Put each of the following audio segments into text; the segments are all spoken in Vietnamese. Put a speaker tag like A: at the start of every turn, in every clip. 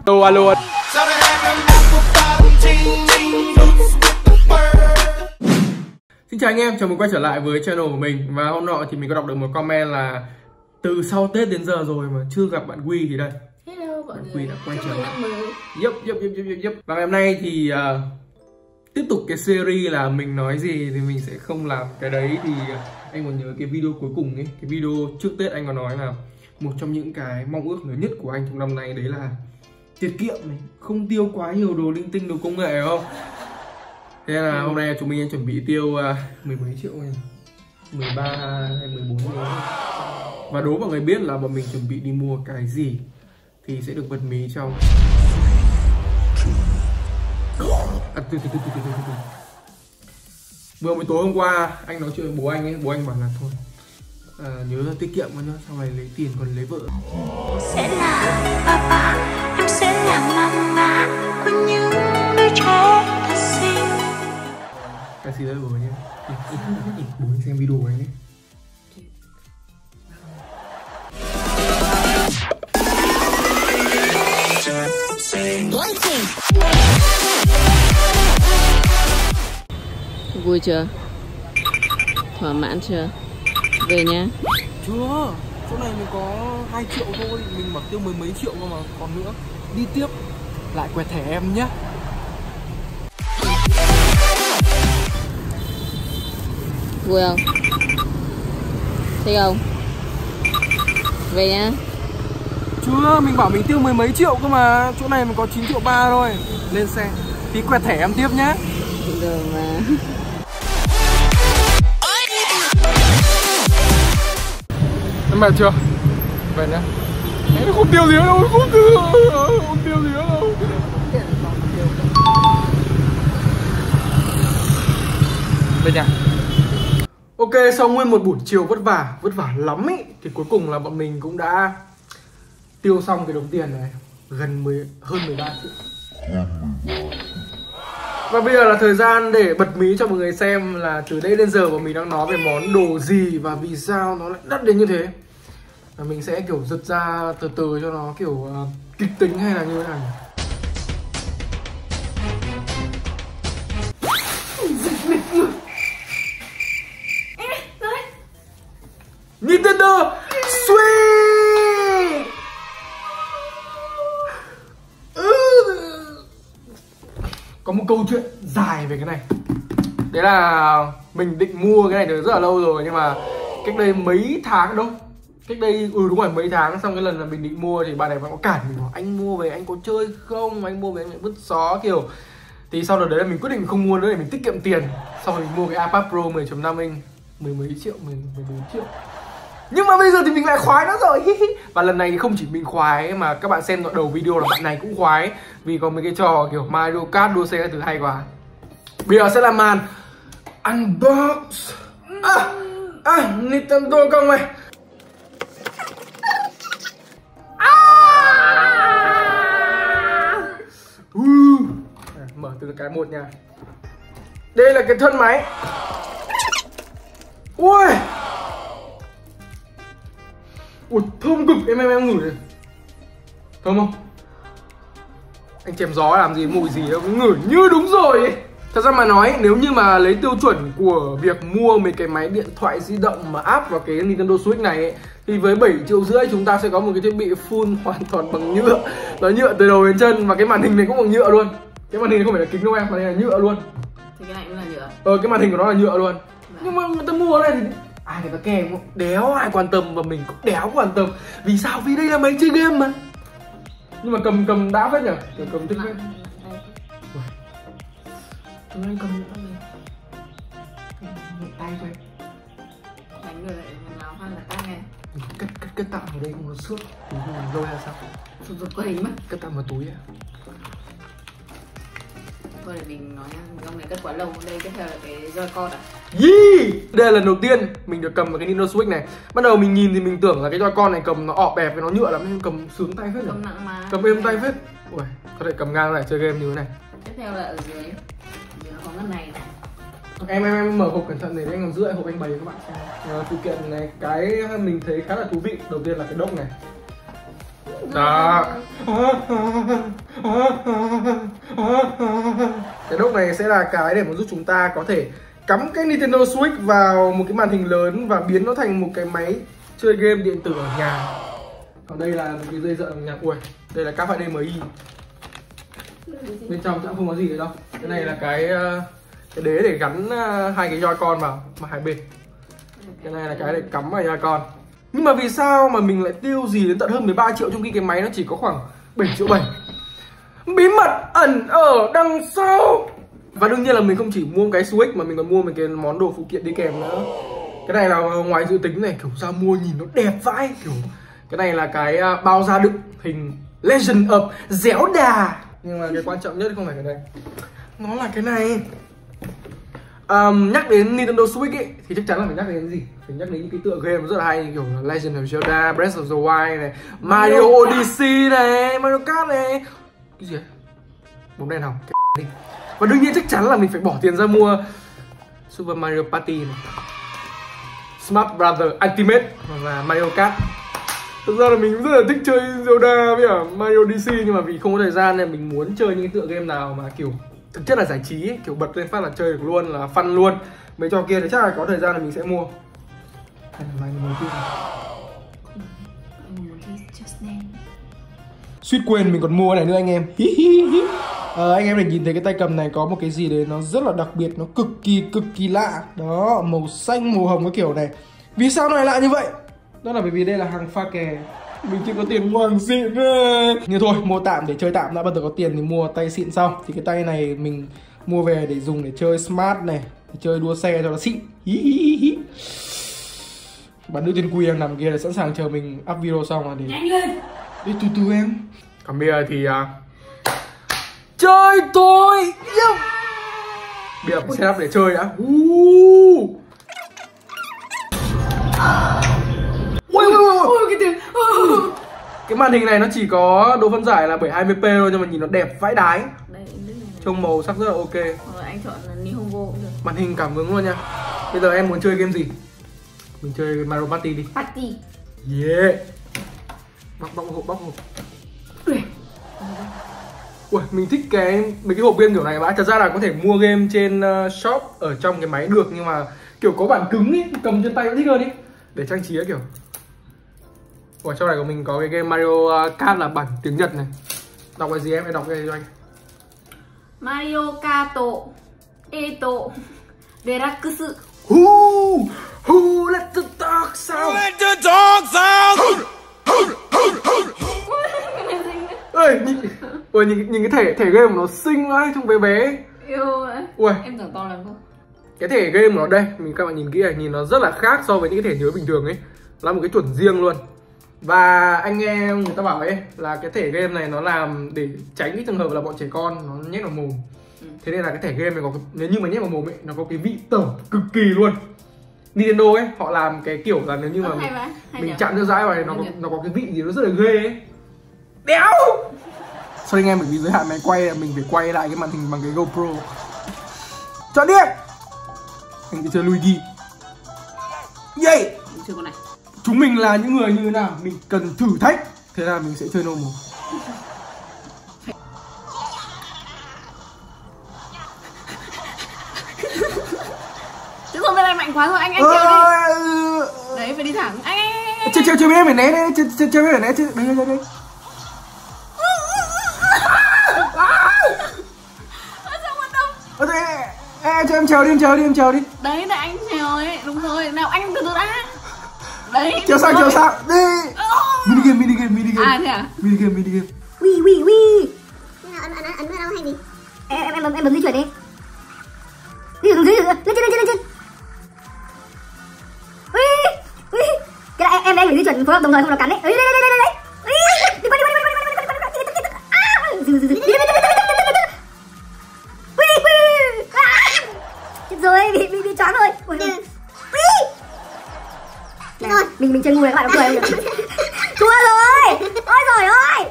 A: Alo. Xin chào anh em, chào mừng quay trở lại với channel của mình. Và hôm nọ thì mình có đọc được một comment là từ sau Tết đến giờ rồi mà chưa gặp bạn Quy thì đây.
B: Hello mọi người.
A: Quy đã quay trở lại. Yep. Và ngày hôm nay thì tiếp tục cái series là mình nói gì thì mình sẽ không làm cái đấy. Thì anh còn nhớ cái video cuối cùng ấy, cái video trước Tết anh có nói là một trong những cái mong ước lớn nhất của anh trong năm nay đấy là tiết kiệm này, không tiêu quá nhiều đồ linh tinh, đồ công nghệ không? Thế là hôm nay chúng mình chuẩn bị tiêu mười mấy triệu này, 13 hay 14 triệu. Và đố mọi người biết là bọn mình chuẩn bị đi mua cái gì thì sẽ được bật mí trong Vừa mới tối hôm qua anh nói chuyện với bố anh ấy, bố anh bảo là thôi nhớ là tiết kiệm nhá, sau này lấy tiền còn lấy vợ.
C: Sẽ là papa, em sẽ là mama của những đứa trẻ thật xinh.
A: Cái gì đấy bố nhé. Bố anh xem video của anh ấy.
B: Vui chưa? Thỏa mãn chưa? Về nhá.
A: Chưa, chỗ này mình có 2 triệu thôi, mình mặc tiêu mười mấy triệu cơ mà, còn nữa. Đi tiếp, lại quẹt thẻ em nhé.
B: Vui không? Thích không? Về nhá.
A: Chưa, mình bảo mình tiêu mười mấy triệu cơ mà, chỗ này mình có 9,3 triệu thôi. Lên xe, tí quẹt thẻ em tiếp nhé.
B: Được mà.
A: Em mệt chưa? Về nhá. Em không tiêu gì đâu, không tiêu gì đâu. Về nhà. Ok, sau nguyên một buổi chiều vất vả lắm ý, thì cuối cùng là bọn mình cũng đã tiêu xong cái đống tiền này, hơn 13 triệu. Và bây giờ là thời gian để bật mí cho mọi người xem là từ đây đến giờ bọn mình đang nói về món đồ gì và vì sao nó lại đắt đến như thế. Và mình sẽ kiểu giật ra từ từ cho nó kiểu kịch tính hay là như thế nào. Nintendo Switch. Có một câu chuyện dài về cái này. Đấy là mình định mua cái này từ rất là lâu rồi, nhưng mà cách đây mấy tháng đâu, cách đây đúng rồi mấy tháng, xong cái lần là mình định mua thì bạn này vẫn có cản mình bảo anh mua về anh có chơi không, anh mua về anh lại vứt xó kiểu. Thì sau đó đấy là mình quyết định không mua nữa để mình tiết kiệm tiền. Sau rồi mình mua cái iPad Pro 10.5 inch mười mấy triệu, 14 triệu. Nhưng mà bây giờ thì mình lại khoái nó rồi. Và lần này thì không chỉ mình khoái mà các bạn xem đoạn đầu video là bạn này cũng khoái, vì có mấy cái trò kiểu Mario Kart đua xe các thứ hay quá. Bây giờ sẽ là màn unbox Nintendo công này. Mở từ cái một nha. Đây là cái thân máy. Ui, thơm cực, em ngửi này. Thơm không? Anh chém gió làm gì, mùi gì đâu, ngửi như đúng rồi ấy. Thật ra mà nói, nếu như mà lấy tiêu chuẩn của việc mua mấy cái máy điện thoại di động mà áp vào cái Nintendo Switch này ấy, thì với 7,5 triệu chúng ta sẽ có một cái thiết bị full hoàn toàn bằng nhựa. Nó nhựa từ đầu đến chân, và cái màn hình này cũng bằng nhựa luôn. Cái màn hình này không phải là kính đâu em, màn hình là nhựa luôn.
B: Thì cái này cũng là nhựa.
A: Cái màn hình của nó là nhựa luôn. Nhưng mà người ta mua cái này thì ai người ta kèm cũng đéo ai quan tâm, và mình cũng đéo quan tâm. Vì sao? Vì đây là máy chơi game mà. Nhưng mà cầm đã phết nhỉ? Cầm thích phết. Anh cầm một tay thôi.
B: Đánh người lại nào hơn là tay này.
A: Cất tạm vào đây không nó xước. Rồi là sao?
B: Rụt có hình mất.
A: Cất tạm vào túi à?
B: Thôi để mình nói nha, ông này cất quá lâu. Đây tiếp theo là cái Joy-Con à?
A: Đây là lần đầu tiên mình được cầm vào cái Nintendo Switch này. Ban đầu mình nhìn thì mình tưởng là cái Joy-Con này cầm nó ọp bẹp với nó nhựa lắm, nhưng cầm sướng tay phết.
B: Cầm nặng mà.
A: Cầm êm tay phết. Ui, có thể cầm ngang lại chơi game như thế này.
B: Tiếp theo là ở dưới có ngân này.
A: Em mở hộp cẩn thận để anh còn giữ lại hộp anh bày cho các bạn xem. Phụ kiện này cái mình thấy khá là thú vị. Đầu tiên là cái đốc này. Đó. Cái đốc này sẽ là cái để mà giúp chúng ta có thể cắm cái Nintendo Switch vào một cái màn hình lớn và biến nó thành một cái máy chơi game điện tử ở nhà. Còn đây là một cái dây dợ nhạc. Ui, đây là các HDMI. Bên trong cũng không có gì nữa đâu. Cái này là cái đế để gắn hai cái Joy-Con vào mà hai bên. Cái này là cái để cắm vào Joy-Con. Nhưng mà vì sao mà mình lại tiêu gì đến tận hơn 13 triệu trong khi cái máy nó chỉ có khoảng 7 triệu 7? Bí mật ẩn ở đằng sau. Và đương nhiên là mình không chỉ mua cái Switch mà mình còn mua một cái món đồ phụ kiện đi kèm nữa. Cái này là ngoài dự tính này, kiểu ra mua nhìn nó đẹp vãi. Kiểu cái này là cái bao da đựng hình Legend of Zelda. Nhưng mà cái quan trọng nhất không phải cái này, nó là cái này. Nhắc đến Nintendo Switch ấy thì chắc chắn là phải nhắc đến cái gì? Phải nhắc đến những cái tựa game rất là hay, kiểu Legend of Zelda, Breath of the Wild này, Mario Odyssey này, Mario Kart này. Cái gì đấy? Bóng đèn hỏng, cái đi. Và đương nhiên chắc chắn là mình phải bỏ tiền ra mua Super Mario Party này, Smash Brothers Ultimate và Mario Kart. Thực ra là mình cũng rất là thích chơi Zelda với cả Mario Odyssey, nhưng mà vì không có thời gian nên mình muốn chơi những cái tựa game nào mà kiểu thực chất là giải trí ấy, kiểu bật lên phát là chơi được luôn, là fun luôn. Mấy trò kia thì chắc là có thời gian là mình sẽ mua. Hay là mình mua suýt quên mình còn mua này nữa anh em. Anh em này nhìn thấy cái tay cầm này có một cái gì đấy nó rất là đặc biệt, nó cực kỳ lạ. Đó, màu xanh, màu hồng cái kiểu này. Vì sao nó lại lạ như vậy? Đó là bởi vì đây là hàng pha kè. Mình chưa có tiền mua hàng xịn. Nhưng thôi, mua tạm để chơi tạm đã, bắt đầu có tiền thì mua tay xịn sau. Thì cái tay này mình mua về để dùng để chơi Smart này, để chơi đua xe cho nó xịn. Bạn nữ tiên quy đang nằm kia là sẵn sàng chờ mình up video xong rồi để... Nhanh lên! Đi từ em. Còn bây giờ thì chơi thôi. Bây giờ phải setup để chơi đã. Ui cái tiếng. Cái màn hình này nó chỉ có độ phân giải là 720p thôi, nhưng mà nhìn nó đẹp vãi đái. Trông màu sắc rất là ok.
B: Anh chọn là Nihongo cũng được.
A: Màn hình cảm ứng luôn nha. Bây giờ em muốn chơi game gì? Mình chơi Mario Party đi.
B: Party.
A: Yeah. Bóc hộp. Ui, mình thích mấy cái hộp game kiểu này. Thật ra là có thể mua game trên shop ở trong cái máy được, nhưng mà kiểu có bản cứng ấy, cầm trên tay vẫn thích hơn ý, để trang trí ấy kiểu. Ủa, trong này của mình có cái game Mario Kart là bản tiếng Nhật này. Đọc cái gì em đọc cái gì cho anh?
B: Mario Kart Eto Deluxe.
A: Who let the dog out? Let the dogs out. Ơi, nhìn cái thể game của nó xinh quá, trông bé bé.
B: Yêu ấy.
A: Ui,
B: em tưởng to lắm không?
A: cái thể game của nó đây, các bạn nhìn kỹ này, nhìn nó rất là khác so với những cái thể nhớ bình thường ấy. Nó là một cái chuẩn riêng luôn. Và anh em người ta bảo ấy là cái thể game này nó làm để tránh cái trường hợp là bọn trẻ con nó nhét vào mồm. Thế nên là cái thể game này nếu như mà nhét vào mồm ấy, nó có cái vị tởm cực kỳ luôn. Nintendo ấy, họ làm cái kiểu là nếu như mà mình chạm nước dãi vào này nó có cái vị gì nó rất là ghê ấy. Đéo. Sao anh em, bởi vì giới hạn máy quay mình phải quay lại cái màn hình bằng cái GoPro. Chọn đi. Anh đi chơi Luigi. Yay.
B: Mình chơi con này.
A: Chúng mình là những người như thế nào? Mình cần thử thách. Thế là mình sẽ chơi normal.
B: Chứ không bên này mạnh quá rồi, anh treo đi. Đấy, phải đi thẳng. Anh.
A: Treo bên em phải né đấy, treo bên phải né chứ. Đây. Cho em trèo đi, em trèo đi.
B: Đấy là anh trèo ấy, đúng rồi. Nào anh từ từ đã. Đấy.
A: Trèo sang đi. Minigame.
B: À thế à?
A: Minigame.
D: Ui. Ấn vào đâu hay gì? Em bấm di chuyển đi. Đi từ dưới lên trên. Ui. Cái này em phải di chuyển phối hợp đồng thời không nó cắn đấy. Đấy. Đi qua. Rồi bị choáng rồi. Rồi, mình chơi ngu này các bạn có cười không? Thua rồi. Ôi giời ơi.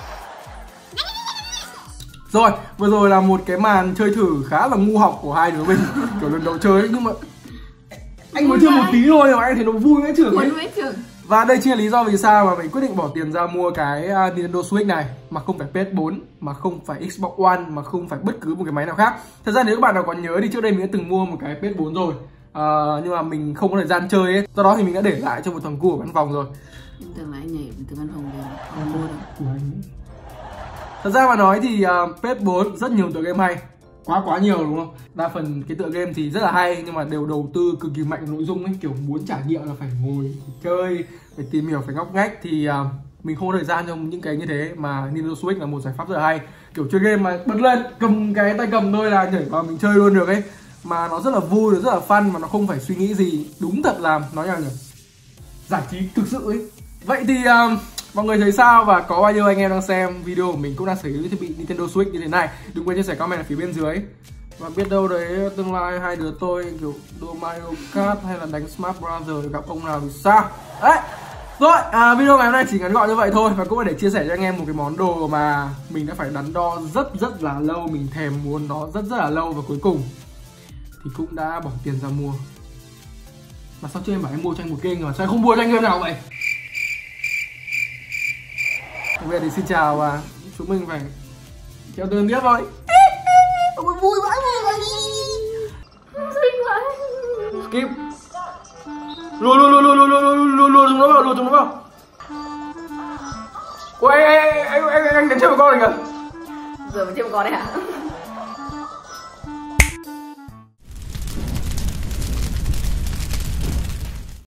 A: Rồi, vừa rồi là một cái màn chơi thử khá là ngu học của hai đứa mình. Kiểu lần đầu chơi ấy, nhưng mà anh mới chơi một tí thôi mà anh thấy nó vui ấy trưởng ấy. Và đây chính là lý do vì sao mà mình quyết định bỏ tiền ra mua cái Nintendo Switch này, mà không phải PS4, mà không phải Xbox One, mà không phải bất cứ một cái máy nào khác. Thật ra nếu các bạn nào còn nhớ thì trước đây mình đã từng mua một cái PS4 rồi, nhưng mà mình không có thời gian chơi ấy, do đó thì mình đã để lại cho một thằng cu ở văn phòng rồi.
B: Tưởng là anh nhảy từ văn phòng về không mua đâu.
A: Của anh. Thật ra mà nói thì PS4 rất nhiều tựa game hay, quá nhiều đúng không? Đa phần cái tựa game thì rất là hay nhưng mà đều đầu tư cực kỳ mạnh nội dung ấy, kiểu muốn trải nghiệm là phải ngồi phải chơi, phải tìm hiểu, phải ngóc ngách, thì mình không có thời gian cho những cái như thế. Mà Nintendo Switch là một giải pháp rất là hay, kiểu chơi game mà bật lên cầm cái tay cầm thôi là nhảy vào mình chơi luôn được ấy, mà nó rất là vui, rất là fun, mà nó không phải suy nghĩ gì. Đúng thật là nói nào nhỉ, giải trí thực sự ấy. Vậy thì mọi người thấy sao, và có bao nhiêu anh em đang xem video của mình cũng đang sở hữu thiết bị Nintendo Switch như thế này? Đừng quên chia sẻ comment ở phía bên dưới. Và biết đâu đấy tương lai hai đứa tôi kiểu đua Mario Kart hay là đánh Smash Brothers gặp ông nào thì sao? Đấy. Rồi, video ngày hôm nay chỉ ngắn gọn như vậy thôi, và cũng là để chia sẻ cho anh em một cái món đồ mà mình đã phải đắn đo rất là lâu, mình thèm muốn nó rất là lâu, và cuối cùng thì cũng đã bỏ tiền ra mua. Mà sao chưa em bảo em mua cho anh một game rồi, sao em không mua cho anh game nào vậy? Bây giờ thì xin chào và chúng mình phải theo tương tiếp thôi.
D: Ôi vui vãi
A: Skip. Lùa chúng nó vào. Ôi anh đánh chết một con này kìa.
B: Giờ mới chơi một con đấy hả?